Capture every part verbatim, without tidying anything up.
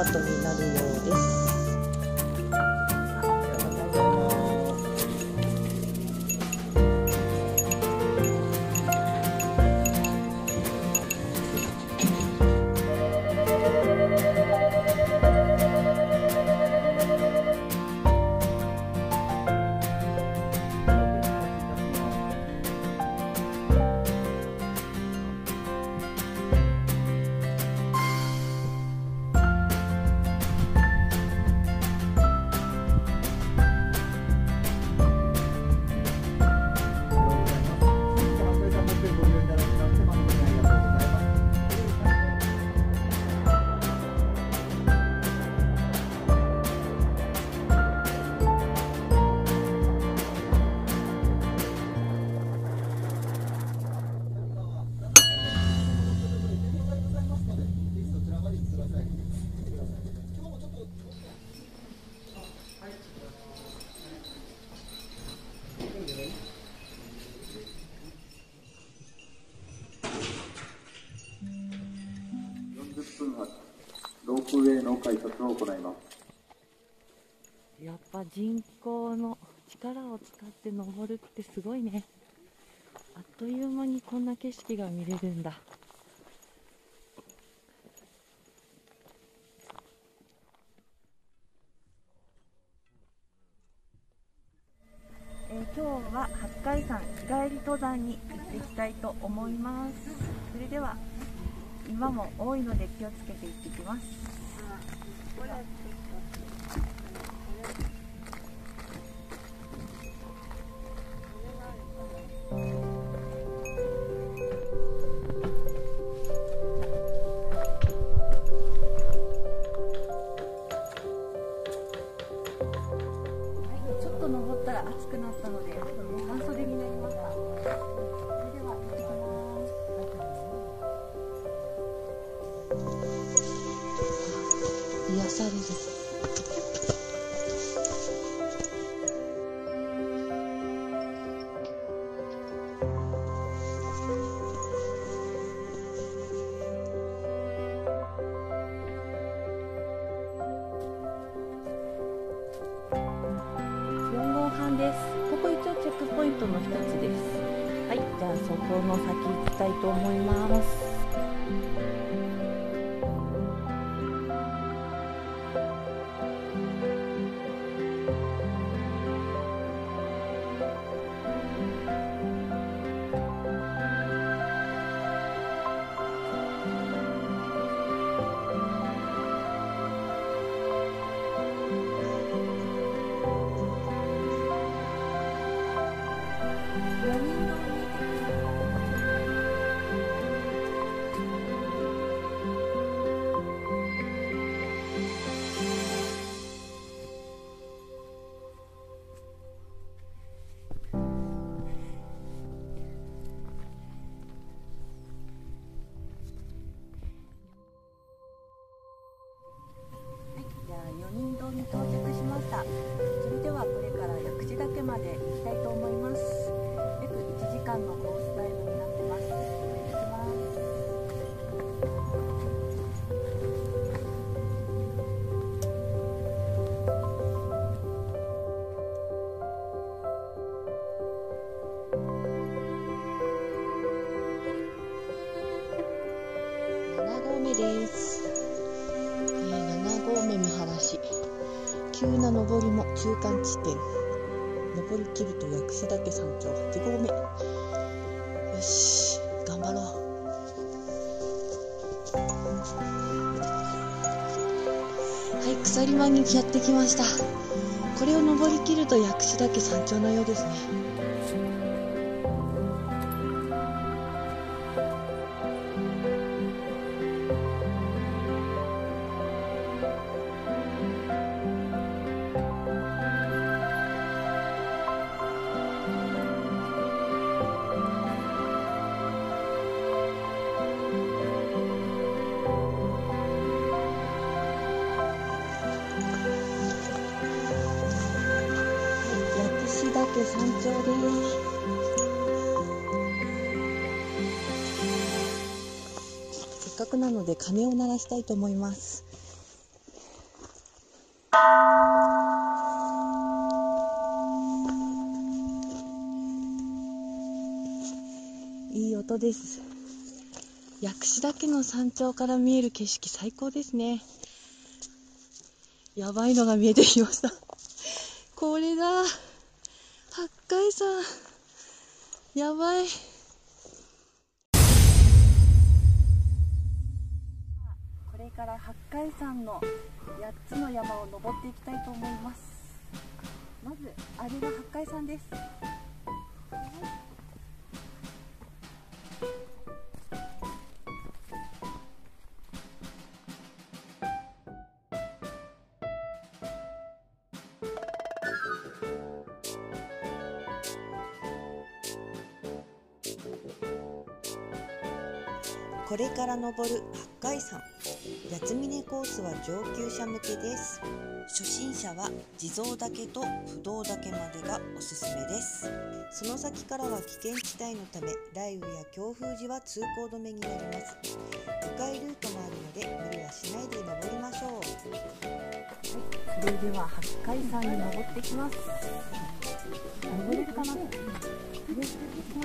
ートになるようです。 ロープウェイの改札を行います。 やっぱ人工の力を使って登るってすごいね。あっという間にこんな景色が見れるんだ。えー、今日は八海山日帰り登山に行ってきたいと思います。それでは今も多いので気をつけて行ってきます。ちょっと登ったら暑くなったので半袖になりました。それでは行ってきます。癒される。よんごうはんです。ここ一応チェックポイントの一つです。はい、じゃあそこの先行きたいと思います。よにん堂に到着しました。それではこれから薬師岳まで行きたいと思います。約いちじかんのコースタイムになってます。行きます。なな合目です。なな合目見晴らし、急な上りも中間地点、登りきると薬師岳山頂はち合目。よし頑張ろう。はい、鎖間にやってきました。これを登りきると薬師岳山頂のようですね。岳山頂です。せっかくなので鐘を鳴らしたいと思います。 いい音です。薬師岳の山頂から見える景色最高ですね。やばいのが見えてきました。これだ、八海山。やばい。これから八海山のやっつの山を登っていきたいと思います。まずあれが八海山です。これから登る八海山、八ツ峰コースは上級者向けです。初心者は地蔵岳と不動岳までがおすすめです。その先からは危険地帯のため、雷雨や強風時は通行止めになります。迂回ルートもあるので無理はしないで登りましょう。はい、それでは八海山に登ってきます。登れるかな？登ってきます。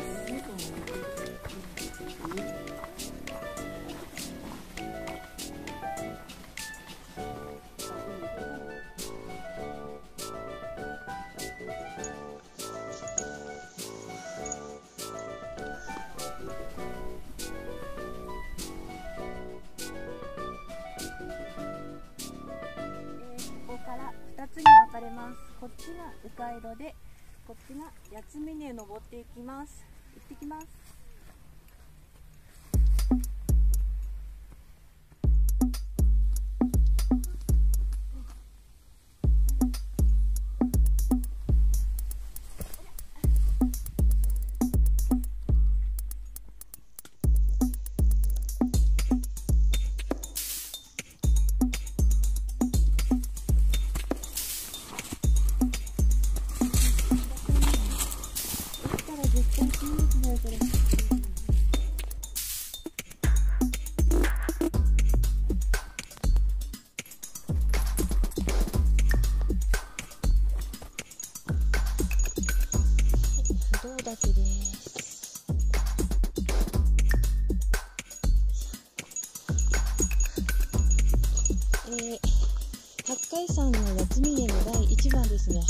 ふたつに分かれます。こっちが迂回路で、こっちが八ツ峰へ登っていきます。行ってきます。岳です。えー、八海山の八ツ峰のだいいちばんですね。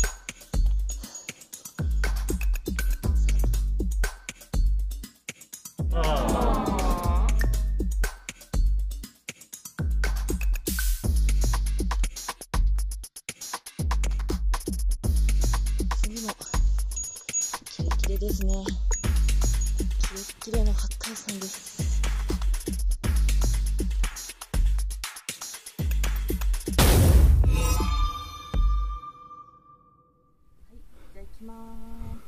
次もキレキレですね。キレッキレの八海山です。はい、じゃあ行きまーす。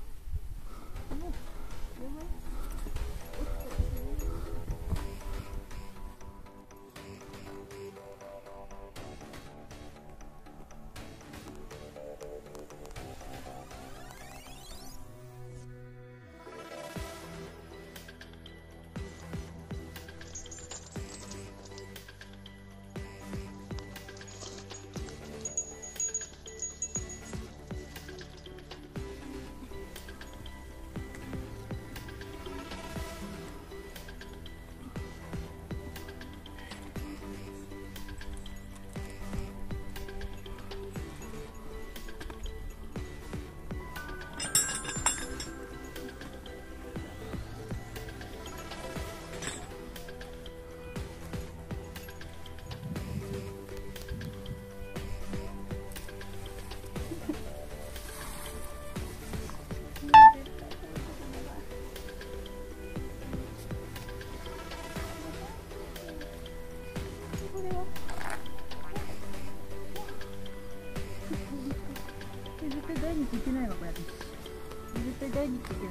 絶対台に行けないわ、これ。絶対台に行けない。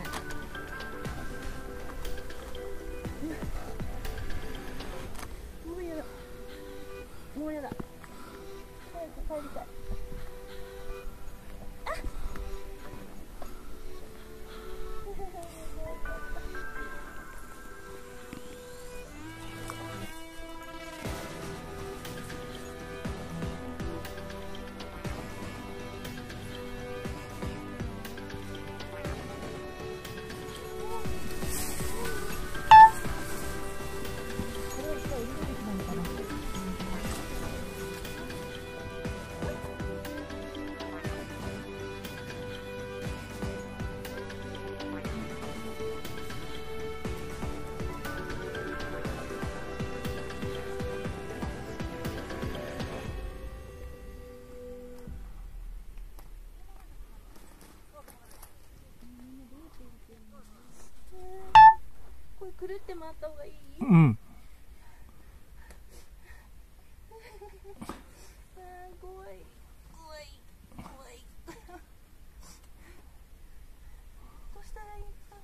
もうやだ。もうやだ。早く帰りたい。 くるって回った方がいい？ うん。 あー、怖い怖い怖い。どうしたらいいか。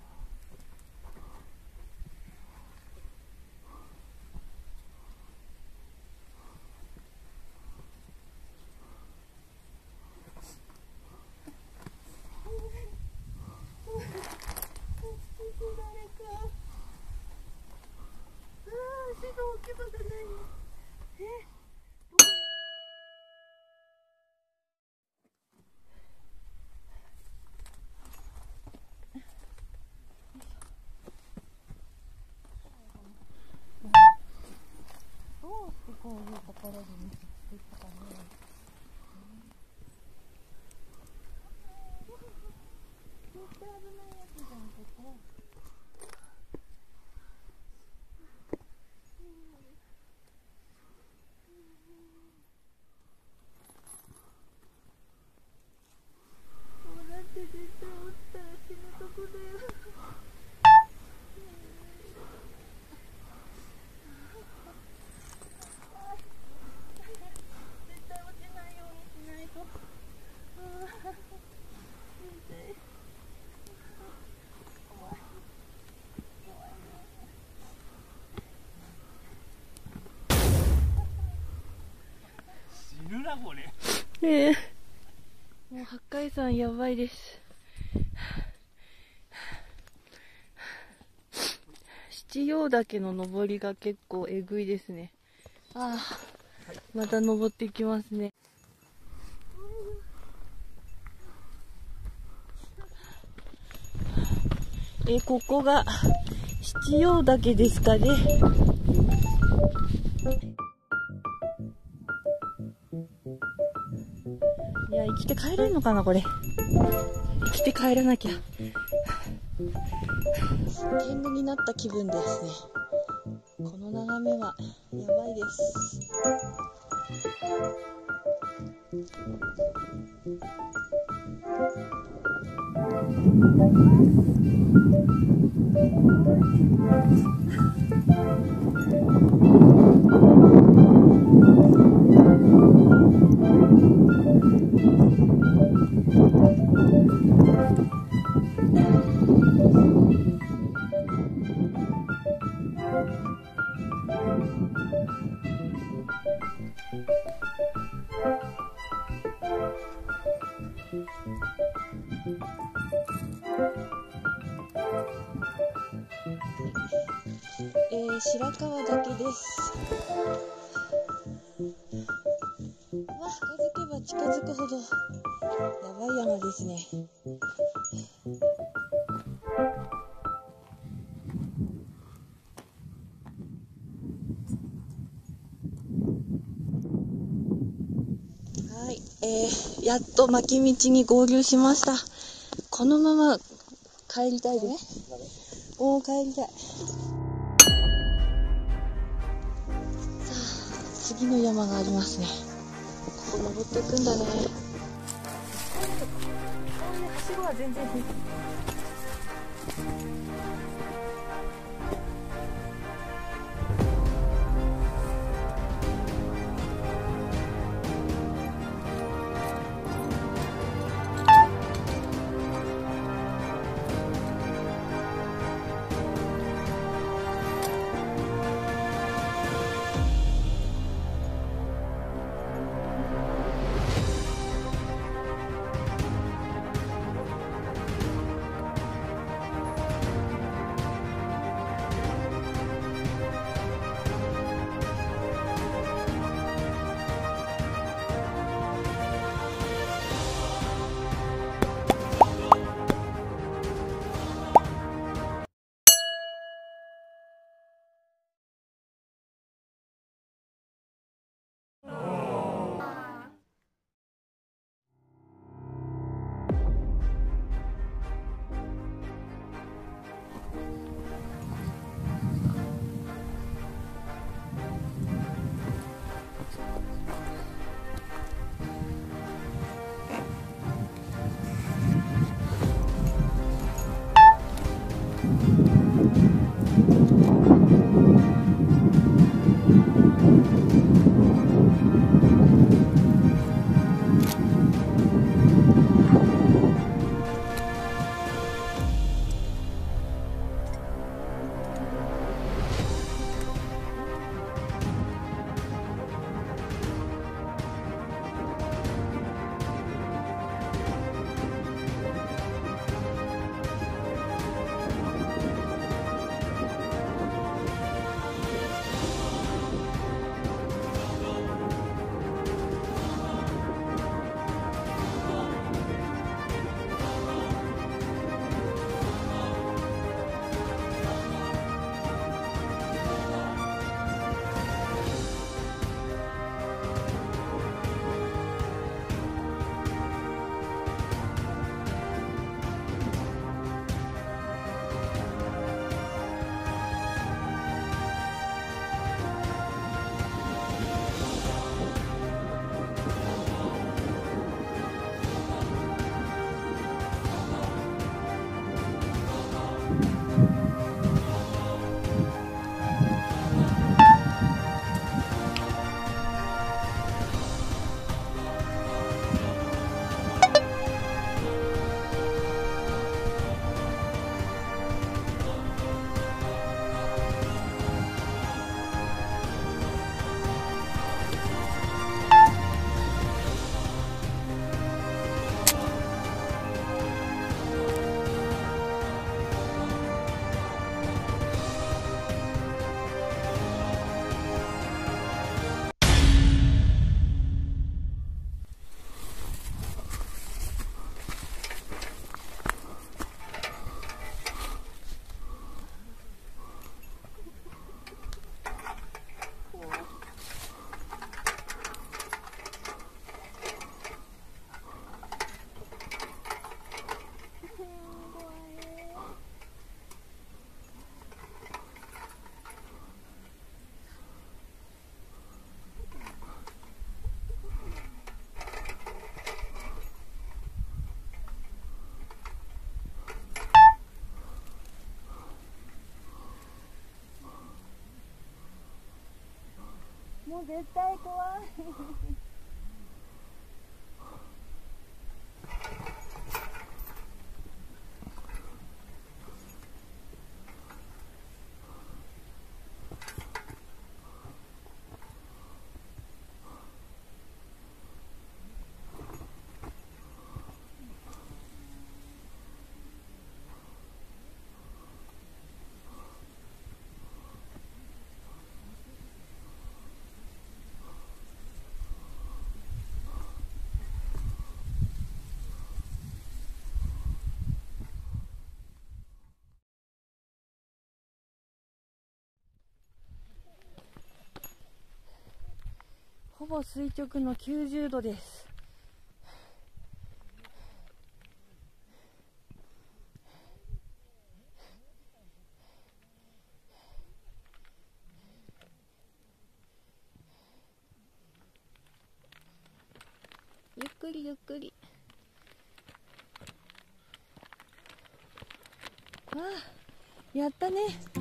こういうところで見せていったかね。絶対危ないやつじゃん、ここ。こうなって絶対落ちたら死ぬとこだよ。 死ぬなこれ。 ええ、もう八海山やばいです。七葉岳の登りが結構えぐいですね。ああ、また登っていきますね。え、ここが七葉岳ですかね。いや、生きて帰れるのかなこれ。生きて帰らなきゃ。天狗になった気分ですね。この眺めはやばいです。えー、白川岳です。わ、近づけば近づくほどやばい山ですね。はい、えー、やっと巻き道に合流しました。このまま帰りたいです。もう帰りたい。さあ、次の山がありますね。ここ登っていくんだね。こういうはしごは全然平気。 もう絶対怖い。ほぼ垂直のきゅうじゅうどです。ゆっくりゆっくり。ああ、やったね。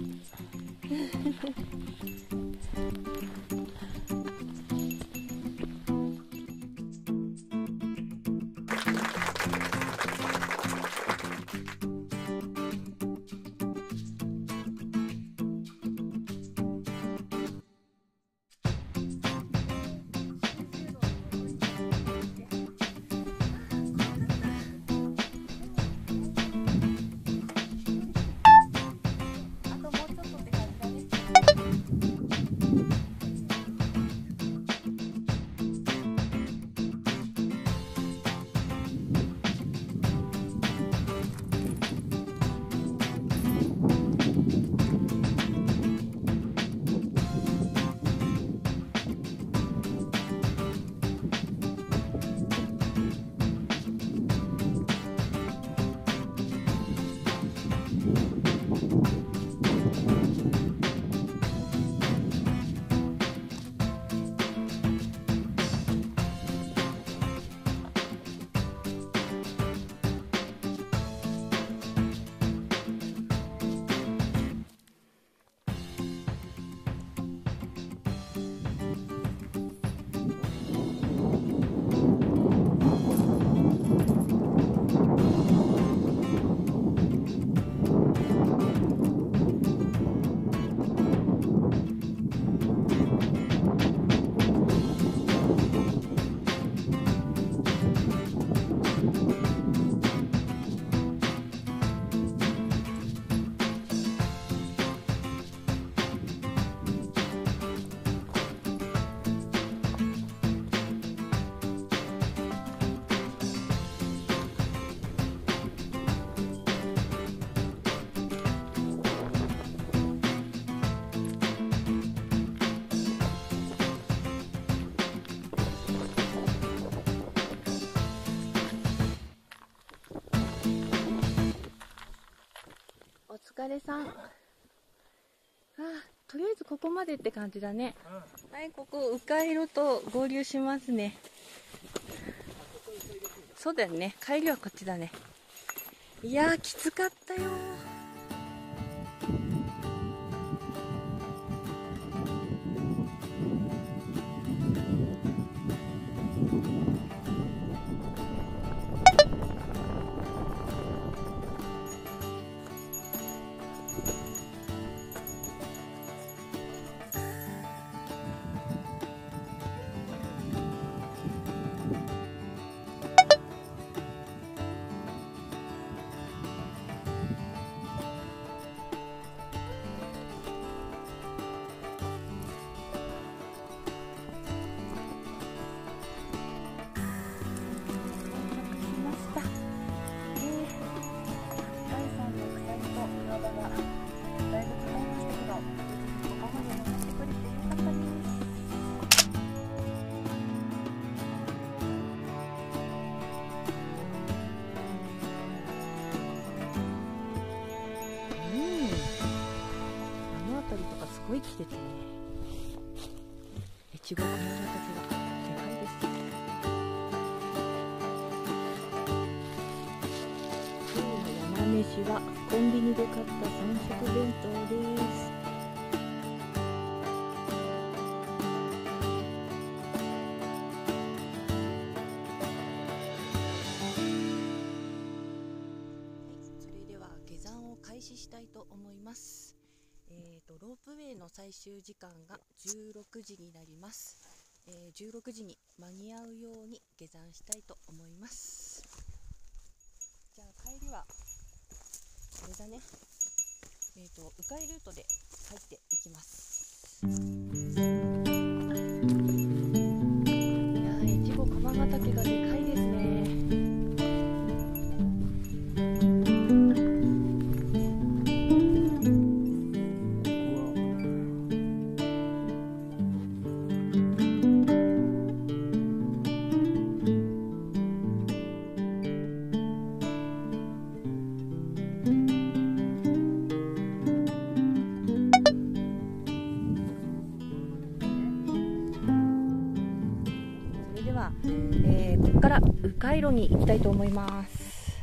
お疲れさん。あ、とりあえずここまでって感じだね。うん、はい、ここ迂回路と合流しますね。そうだよね、帰りはこっちだね。いやー、きつかったよー。すごい来ててね、越後熊ヶ岳がでかいです。今日の山飯はコンビニで買ったさん食弁当です。 開始したいと思います。えーと、ロープウェイの最終時間がじゅうろくじになります。えー、じゅうろくじに間に合うように下山したいと思います。じゃあ帰りはこれだね。えーと、迂回ルートで入っていきます。いやー、越後鎌ヶ岳がでかいですね。えー、ここから迂回路に行きたいと思います。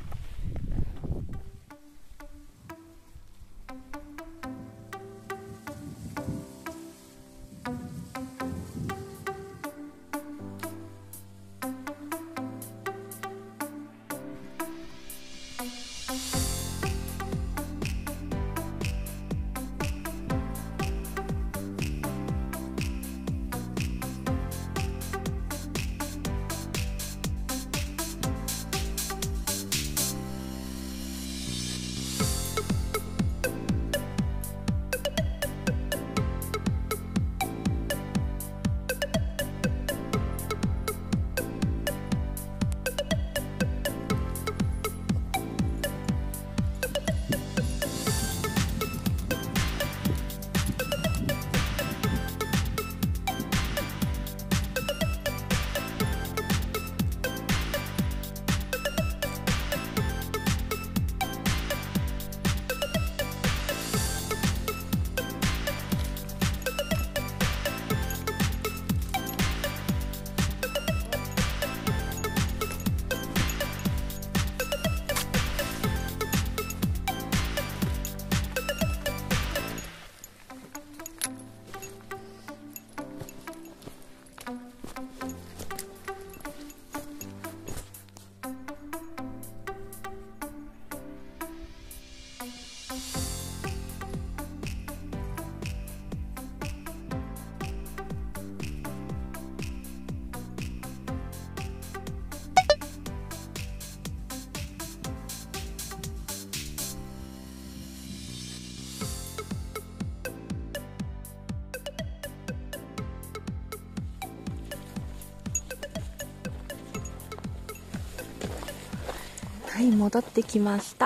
はい、戻ってきました。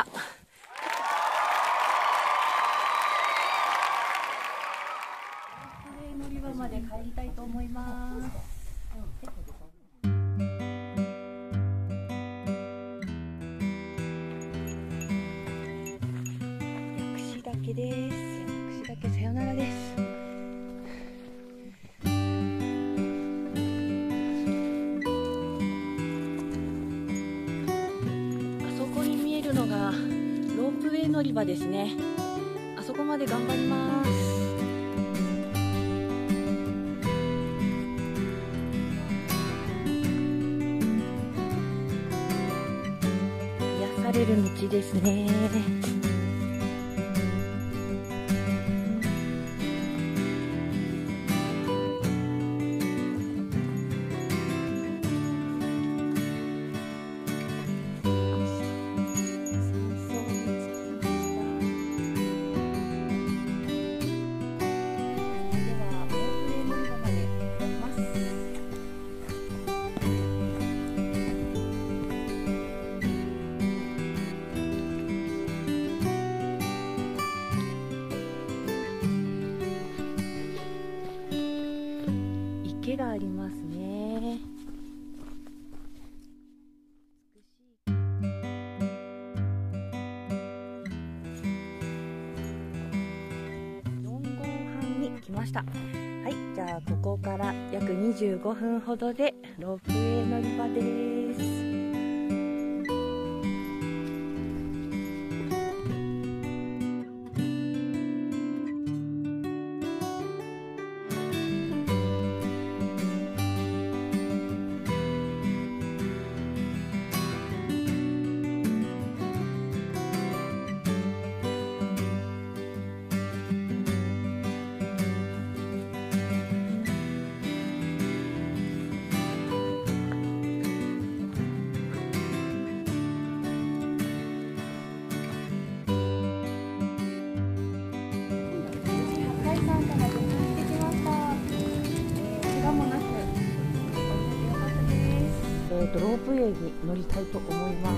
乗り場まで帰りたいと思います。薬師岳です。薬師岳さよならです。のがロープウェイ乗り場ですね。あそこまで頑張ります。癒される道ですね。池がありますね。よんごうはんに来ました。はい、じゃあここから約にじゅうごふんほどでロープウェイ乗り場です。 っとロープウェイに乗りたいと思います。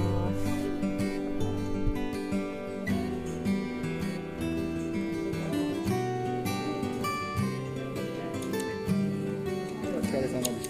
お疲れ様でした。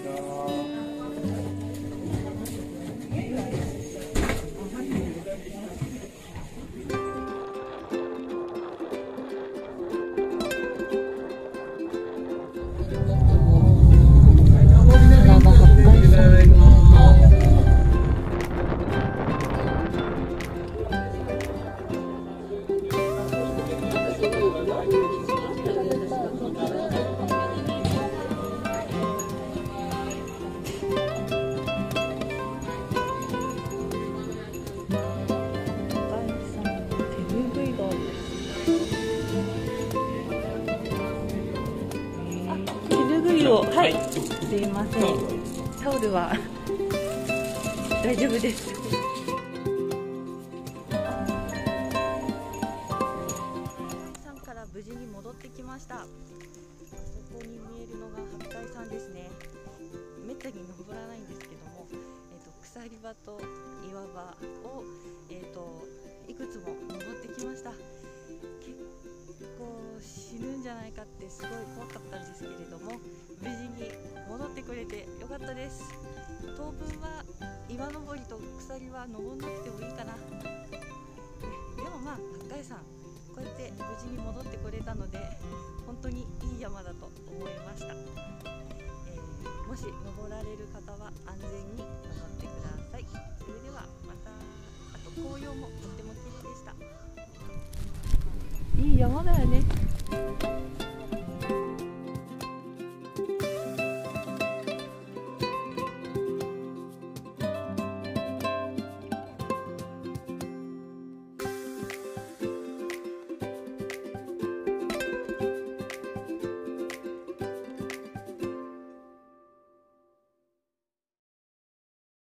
はい、すいません。タオルは大丈夫です。さんから無事に戻ってきました。あそこに見えるのが八海山ですね。めったに登らないんですけども、えー、と鎖場と岩場を、えー、といくつも登ってきました。結構死ぬんじゃないかってすごい怖かったんですけれども、無事に戻ってくれてよかったです。当分は岩登りと鎖は登んなくてもいいかな。でもまあ八海山こうやって無事に戻ってこれたので本当にいい山だと思いました。えー、もし登られる方は安全に登ってください。それではまた。あと紅葉もとっても綺麗でした。いい山だよね。